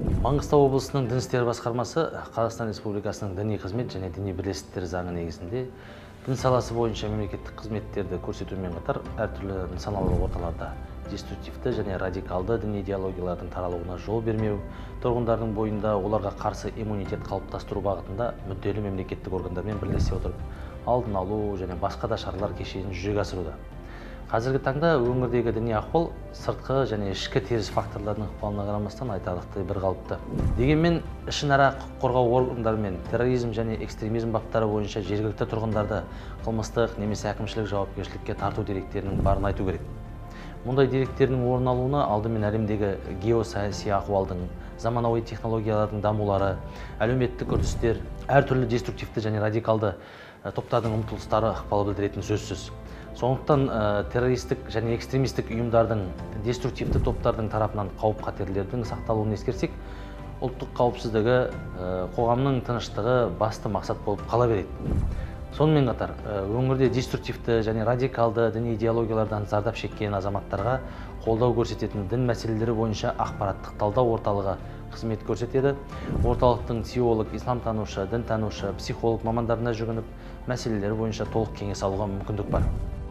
Маңғыстау облысының дін істері басқармасы Қазақстан Республикасының діни қызмет және діни бірлестіктер заңы негізінде дін саласы бойынша мемлекеттік қызметтерді көрсетумен қатар әртүрлі нысаналы орталарда деструктивті және радикалды діни идеологиялардың таралуына жол бермеу, тұрғындардың бойында оларға қарсы иммунитет қалыптастыру бағытында мүдделі мемлекеттік органдармен бірлесе отырып алдын алу және басқа да шаралар кешенін жүзеге асыруда. Қазіргі таңда өңірдегі діни ахуал сыртқы және ішкі теріс факторлардың ықпалына қарамастан айтарлықтай бір қалыпты. Дегенмен, ішінара құқық қорғау органдарымен терроризм және экстремизм баптары бойынша жергілікті тұрғындарды қылмыстық немесе әкімшілік жауапкершілікке тарту деректерінің барын айту керек. Мұндай деректердің орын алуына алдымен әлемдегі геосаяси ахуалдың, заманауи технологиялардың дамулары, әлеуметтік үрдістер, әртүрлі деструктивті және радикалды топтардың ұмтылыстары ықпал білдіретіні сөзсіз. Сондықтан террористік және экстремистік ұйымдардың, деструктивті топтардың тарапынан қауіп-қатерлердің сақталуын ескерсек, ұлттық қауіпсіздігі, қоғамның тыныштығы басты мақсат болып қала береді. Сонымен қатар, өңірде деструктивті және радикалды діни идеологиялардан зардап шеккен азаматтарға қолдау көрсететін дін мәселелері бойынша ақпараттық талдау орталығы қызмет көрсетеді. Орталықтың теолог, исламтанушы, дінтанушы, психолог мамандарына жүгініп, мәселелері бойынша толық кеңес алуға мүмкіндік бар.